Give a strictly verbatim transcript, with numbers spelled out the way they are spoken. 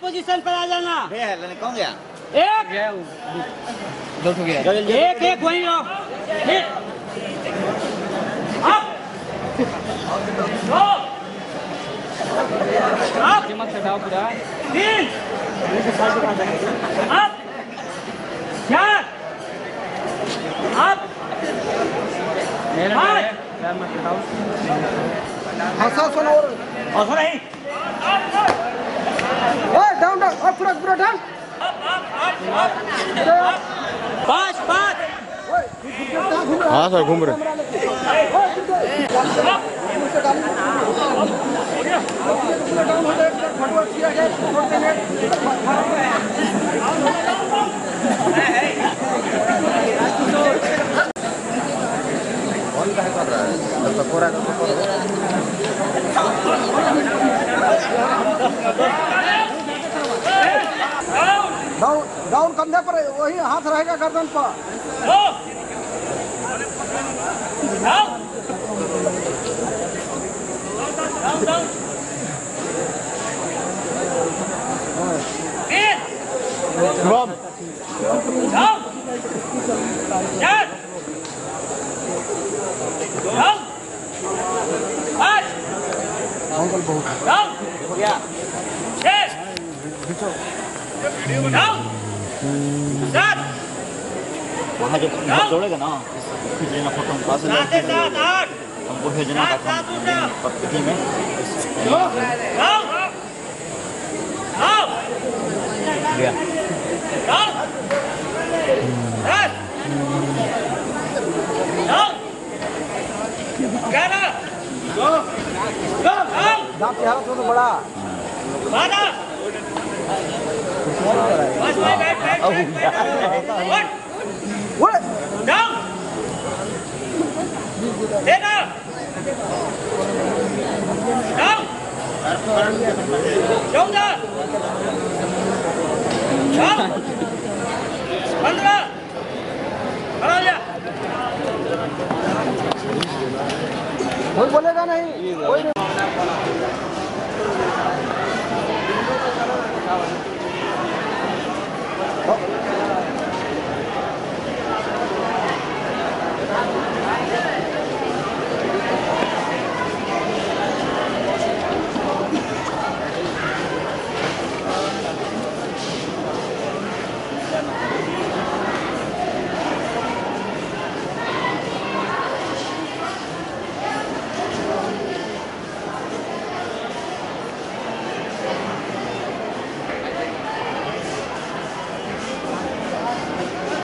Position पर आ जाना। कौन गया? एक दो हो गया। एक एक वहीं रहो। अप दो अप मत हटाओ पूरा। तीन अप चार अप पाँच मत हटाओ। हंसा सुनो और और नहीं ओए डाउन डाउन और पूरा पूरा डाउन। पाँच पाँच हाँ सर घूम रहे। डाउन डाउन कंधे पर वही हाथ रहेगा गर्दन पर। शुभम अंकल बहुत वहाँ जब दौड़ेगा ना भेजना फोटो हमको भेजना पत्ती में दांत के हालत में तो बड़ा ओए डाउन देना डाउन चौदह